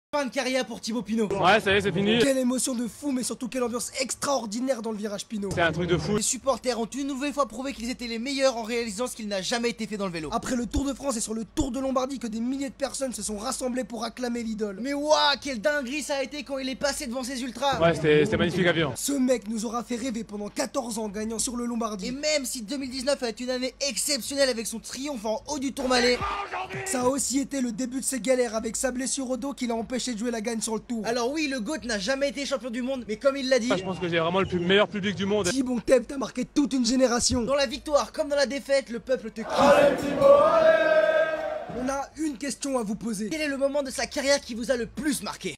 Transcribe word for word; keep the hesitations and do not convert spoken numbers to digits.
Fin de carrière pour Thibaut Pinot. Ouais, ça y est, c'est fini. Quelle émotion de fou, mais surtout quelle ambiance extraordinaire dans le virage Pinot. C'est un truc de fou. Les supporters ont une nouvelle fois prouvé qu'ils étaient les meilleurs en réalisant ce qu'il n'a jamais été fait dans le vélo. Après le Tour de France et sur le Tour de Lombardie, que des milliers de personnes se sont rassemblées pour acclamer l'idole. Mais waouh, quelle dinguerie ça a été quand il est passé devant ses ultras. Ouais, c'était magnifique à vivre. Ce mec nous aura fait rêver pendant quatorze ans, gagnant sur le Lombardie. Et même si deux mille dix-neuf a été une année exceptionnelle avec son triomphe en haut du Tourmalet, ça a aussi été le début de ses galères avec sa blessure au dos qui l'a empêché de jouer la gagne sur le Tour. Alors oui, le GOAT n'a jamais été champion du monde, mais comme il l'a dit, Ah, je pense que j'ai vraiment le plus meilleur public du monde. Thibaut Teb, t'as marqué toute une génération. dans la victoire comme dans la défaite, le peuple te kiffe. Allez Thibaut, allez! On a une question à vous poser. Quel est le moment de sa carrière qui vous a le plus marqué?